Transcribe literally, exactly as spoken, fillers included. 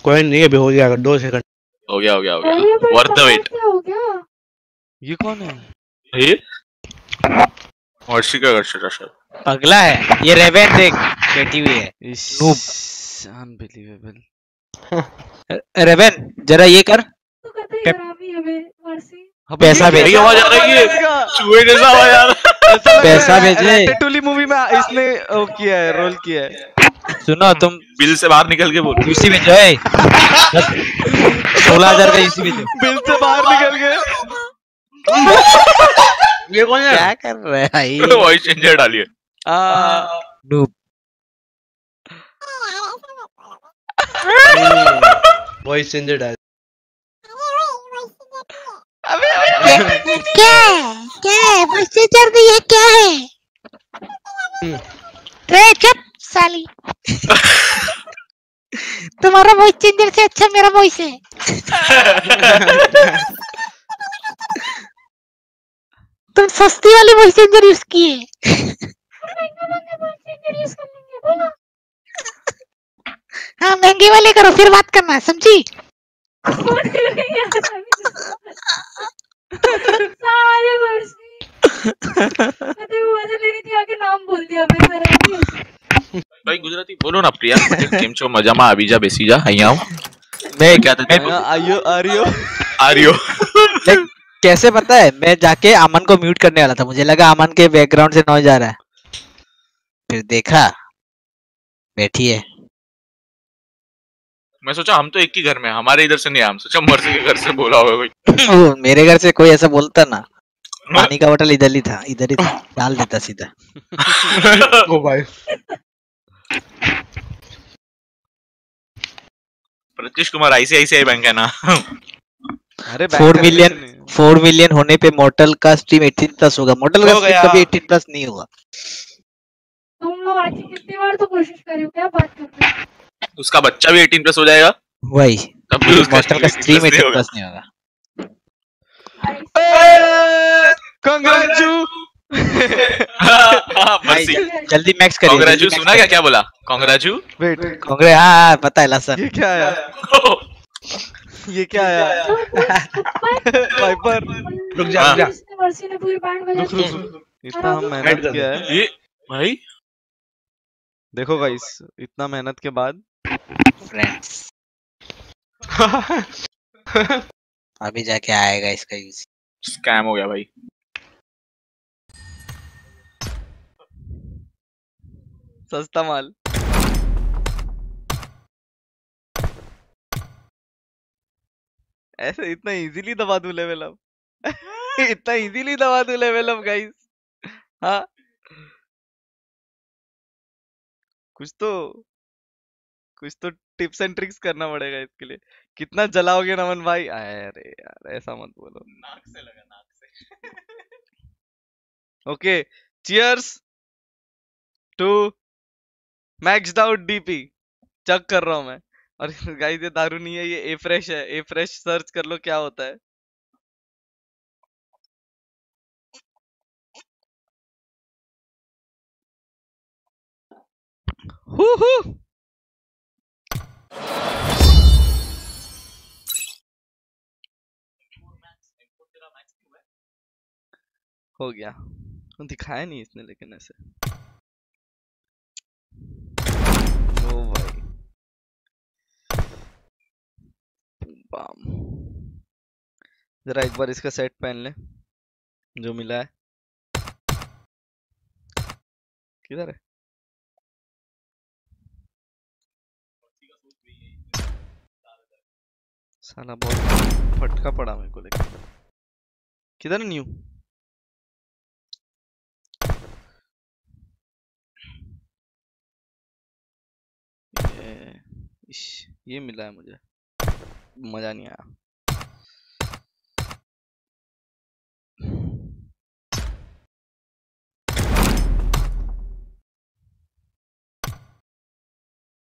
कोई नहीं अभी हो जाएगा दो सेकंड। हो गया हो गया हो गया वर्थ द वेट। हो गया। ये कौन है? ये वर्षिका गर्षिका शायद पगला है ये। रेवेन देख बैठी हुई है। नूब। अनबिलीवेबल। रेवेन जरा ये कर। तो कहते हैं हरामी हमें वर्षी। पैसा भेज। मेरी आवाज आ रही है चूहे जैसा आवाज आ रहा है। पैसा भेजे। रैटेटुली मूवी में इसने वो किया है, रोल किया है। सुनो तुम बिल से बाहर निकल के बोल। यूसी में जो है सोलह हजार का यूसी में जो। बिल से बाहर निकल गए। ये कौन है? क्या कर रहे हैं भाई? वॉइस चेंजर डालिए। नूब। वॉइस चेंजर डाल। क्या है क्या है वॉइस चेंजर नहीं है क्या है? रे चुप साली। तुम्हारा वॉइस चेंजर से अच्छा मेरा वॉइस है। तुम सस्ती वाली वॉइस चेंजर यूज किए। हाँ महंगे वाले करो फिर बात करना समझी। सारे वर्षी कहते वो वजह ले रही थी आके नाम बोल दिया मैं। भाई गुजराती बोलो ना प्रिया। केम छो मजामा आबीजा बेसीजा અહીંયા आऊं मैं क्या था आयो आरियो आरियो। कैसे पता है? मैं जाके अमन को म्यूट करने वाला था, मुझे लगा अमन के बैकग्राउंड से नॉइज आ रहा है, फिर देखा बैठी है। मैं सोचा हम तो एक ही घर में, हमारे इधर से नहीं, हम सोचा मर्सी के घर से बोला होगा कोई। मेरे घर से कोई ऐसा बोलता ना, पानी का बोतल इधर ही था, इधर ही था, डाल देता सीधा। ओ भाई प्रत्युष कुमार आईसीआईसीआई बैंक है ना। अरे फोर मिलियन फोर मिलियन होने पे मॉडल का स्ट्रीम अठारह प्लस होगा। मॉडल का स्ट्रीम कभी अठारह प्लस नहीं होगा। तुम लोग आज कितनी बार तो कोशिश करियो, क्या बात कर रहे हो? उसका बच्चा भी अठारह प्लस हो जाएगा वही, तब भी उसका मॉडल का स्ट्रीम अठारह प्लस नहीं होगा। कांग्रेचू। मर्सी जल्दी मैक्स करिए। कांग्रेचू सुना क्या क्या बोला? कांग्रेचू वेट कांग्रेस। हाँ पता है लसन। ये क्या आया? ये क्या आया? वाइपर। रुक जा रुक जा। वर्षी ने पूरी बैंड बजा रुक रुक रुक। इतना हम मेहनत किया है ये भाई, देखो गाइस, इतना मेहनत के बाद फ्रेंड्स अभी जाके आएगा इसका यूज। स्कैम हो गया भाई। सस्ता माल। ऐसे इतना इजीली दबा दूं लेवल अप। इतना इजीली दबा दूं लेवल अप गाइस। हाँ कुछ तो कुछ तो टिप्स एंड ट्रिक्स करना पड़ेगा इसके लिए। कितना जलाओगे नमन भाई? अरे यार ऐसा मत बोलो। नाक से लगा, नाक से। Okay cheers to maxed out DP. Check कर रहा हूं मैं। और गाइस ये दारू नहीं है, ये ए फ्रेश है। ए फ्रेश सर्च कर लो क्या होता है। हु हु हो गया। दिखाया नहीं इसने लेकिन ऐसे। ओ भाई बाम। जरा एक बार इसका सेट पहन ले जो मिला है। किधर है? साला बहुत फटका पड़ा मेरे को लेकिन। किधर है न्यू? ये, इश, ये मिला है मुझे, मजा नहीं आया।